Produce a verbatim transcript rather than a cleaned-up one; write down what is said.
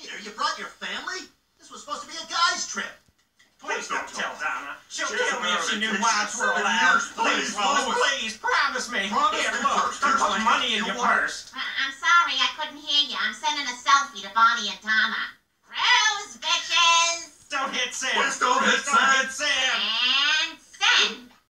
Here, you brought your family? This was supposed to be a guy's trip. Please don't tell Donna. She'll She's kill me if she knew American. wives were She's allowed. seven Please, years. Please, Lois, please, promise me. Promise Here, me look, first. don't Here's put what money you- in you your want- purse. I I'm sorry, I couldn't hear you. I'm sending a selfie to Bonnie and Donna. Rose, bitches! Don't hit send. Please don't hit Please don't